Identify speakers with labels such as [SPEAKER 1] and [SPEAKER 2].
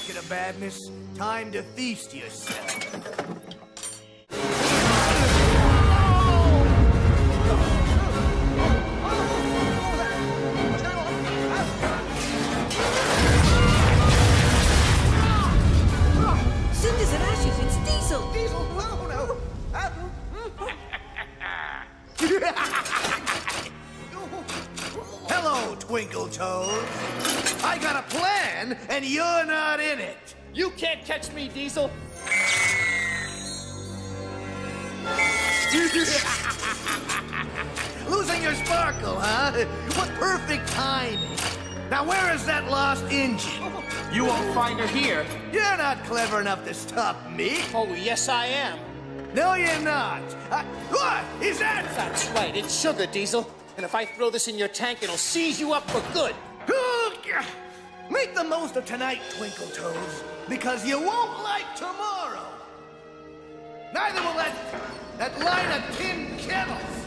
[SPEAKER 1] bucket of badness. Time to feast yourself.
[SPEAKER 2] Cinders and ashes, it's Diesel!
[SPEAKER 1] Diesel, oh no! Hello, Twinkle Toes. I got a plan, and you're not in it.
[SPEAKER 3] You can't catch me, Diesel.
[SPEAKER 1] Losing your sparkle, huh? What perfect timing. Now, where is that lost engine?
[SPEAKER 3] You won't find her here.
[SPEAKER 1] You're not clever enough to stop me.
[SPEAKER 3] Oh, yes, I am.
[SPEAKER 1] No, you're not. What is that?
[SPEAKER 3] That's right, it's sugar, Diesel. And if I throw this in your tank, it'll seize you up for good.
[SPEAKER 1] Make the most of tonight, Twinkle Toes, because you won't like tomorrow. Neither will that line of tin kettles.